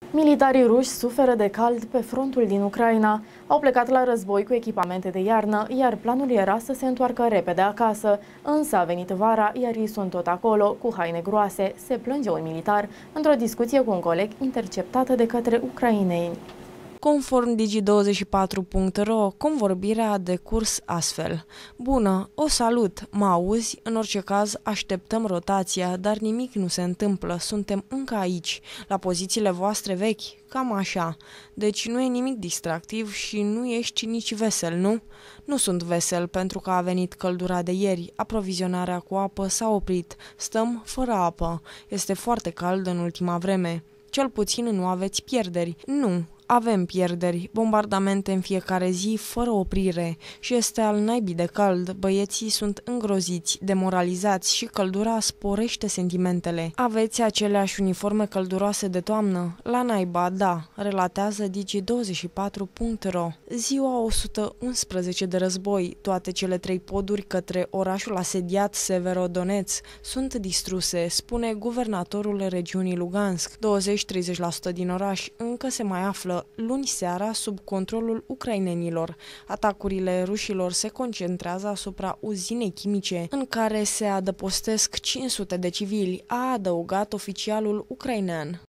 Militarii ruși suferă de cald pe frontul din Ucraina. Au plecat la război cu echipamente de iarnă, iar planul era să se întoarcă repede acasă. Însă a venit vara, iar ei sunt tot acolo, cu haine groase, se plânge un militar într-o discuție cu un coleg interceptată de către ucraineni. Conform Digi24.ro, convorbirea a decurs astfel. Bună, o salut, mă auzi? În orice caz, așteptăm rotația, dar nimic nu se întâmplă, suntem încă aici, la pozițiile voastre vechi, cam așa. Deci nu e nimic distractiv și nu ești nici vesel, nu? Nu sunt vesel pentru că a venit căldura de ieri, aprovizionarea cu apă s-a oprit, stăm fără apă, este foarte cald în ultima vreme. Cel puțin nu aveți pierderi. Nu. Avem pierderi, bombardamente în fiecare zi, fără oprire și este al naibii de cald, băieții sunt îngroziți, demoralizați și căldura sporește sentimentele. Aveți aceleași uniforme călduroase de toamnă? La naiba, da, relatează Digi24.ro. Ziua 111 de război, toate cele 3 poduri către orașul asediat Severodonetsk sunt distruse, spune guvernatorul regiunii Lugansk. 20-30% din oraș încă se mai află luni seara sub controlul ucrainenilor. Atacurile rușilor se concentrează asupra uzinei chimice, în care se adăpostesc 500 de civili, a adăugat oficialul ucrainean.